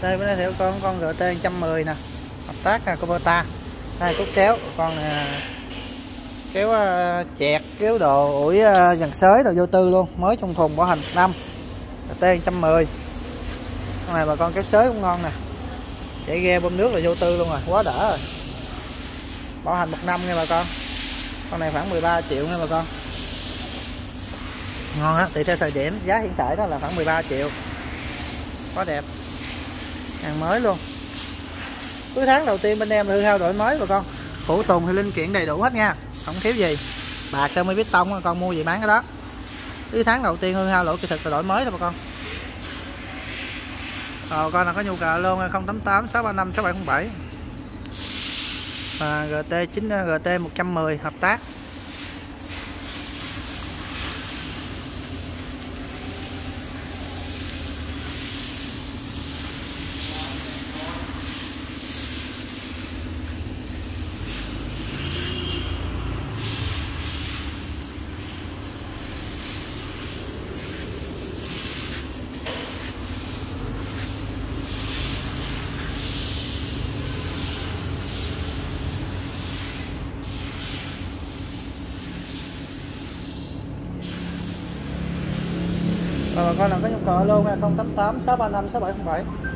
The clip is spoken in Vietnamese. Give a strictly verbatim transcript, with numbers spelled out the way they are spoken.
Đây bữa nay thì con con giê tê một trăm mười nè, hợp tác là Kubota. Đây cút xéo con nè, kéo uh, chẹt, kéo đồ ủi uh, dàn xới đồ vô tư luôn, mới trong thùng, bảo hành một năm. giê tê một trăm mười. Con này bà con kéo xới cũng ngon nè, chạy ghe bơm nước là vô tư luôn rồi, quá đỡ rồi. Bảo hành một năm nha bà con. Con này khoảng mười ba triệu nha bà con. Ngon á, tùy theo thời điểm, giá hiện tại đó là khoảng mười ba triệu. Quá đẹp, hàng mới luôn. Cuối tháng đầu tiên bên em hư hao đổi mới bà con, phụ tùng thì linh kiện đầy đủ hết nha, không thiếu gì. Bạc sơ mi bít tông con mua gì bán cái đó. Cuối tháng đầu tiên hư hao lỗi kỹ thuật là đổi mới thôi bà con. Rồi con nào có nhu cầu luôn không tám tám sáu ba năm sáu bảy không bảy. Và giê tê chín giê tê một trăm mười hợp tác. Rồi bà con nào có nhu cầu luôn không tám tám sáu ba năm sáu bảy không bảy.